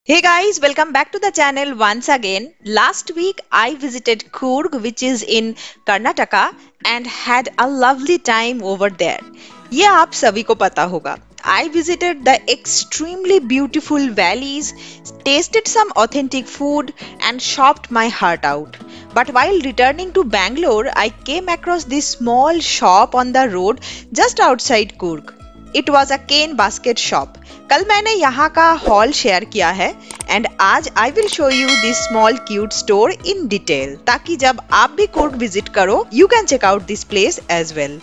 Hey guys, welcome back to the channel once again. Last week I visited Coorg, which is in Karnataka, and had a lovely time over there. ये आप सभी को पता होगा. I visited the extremely beautiful valleys, tasted some authentic food, and shopped my heart out. But while returning to Bangalore, I came across this small shop on the road just outside Coorg. It was a cane basket shop. कल मैंने यहाँ का hall share किया है and आज I will show you this small cute store in detail ताकि जब आप भी कूर्ग विजिट करो you can check out this place as well.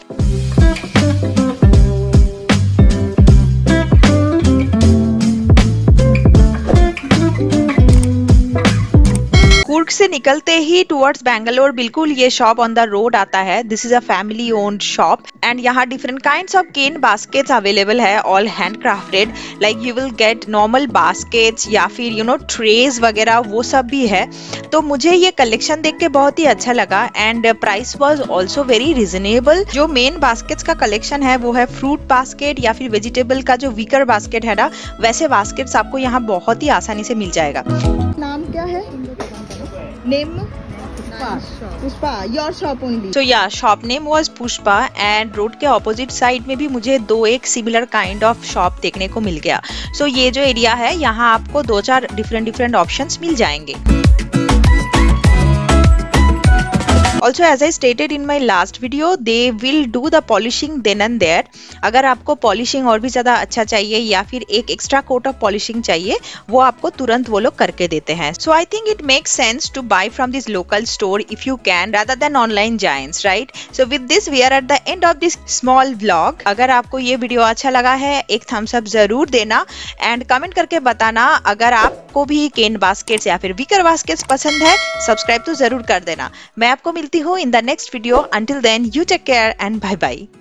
Coorg से निकलते ही टुवर्ड्स बैंगलोर बिल्कुल ये शॉप ऑन द रोड आता है। This is a family owned shop and यहाँ different kinds of cane baskets available है, all handcrafted. Like you will get normal baskets या फिर ट्रेज वगैरह वो सब भी है। तो मुझे ये कलेक्शन देख के बहुत ही अच्छा लगा and price was also very reasonable. जो मेन बास्केट्स का कलेक्शन है वो है फ्रूट बास्केट या फिर वेजिटेबल का जो वीकर बास्केट है ना, वैसे बास्केट्स आपको यहाँ बहुत ही आसानी से मिल जाएगा। नाम क्या है? Name? Pushpa. Your shop only. So yeah, shop name was Pushpa and road के opposite side में भी मुझे दो एक similar kind of shop देखने को मिल गया। So ये जो एरिया है यहाँ आपको दो चार different options मिल जाएंगे। Also as I stated in my last video, they will do the polishing then and there. अगर आपको polishing और भी ज़्यादा अच्छा चाहिए या फिर एक extra coat of polishing चाहिए, वो आपको तुरंत वो लोग करके देते हैं। So I think it makes sense to buy from this local store if you can rather than online giants, right? So with this we are at the end of this small vlog. अगर आपको ये video अच्छा लगा है एक thumbs up जरूर देना and comment करके बताना। अगर आपको भी केन बास्केट्स या फिर वीकर बास्केट्स पसंद है, सब्सक्राइब तो जरूर कर देना। मैं आपको मिलती हूँ in the next video. Until then, you take care and bye bye.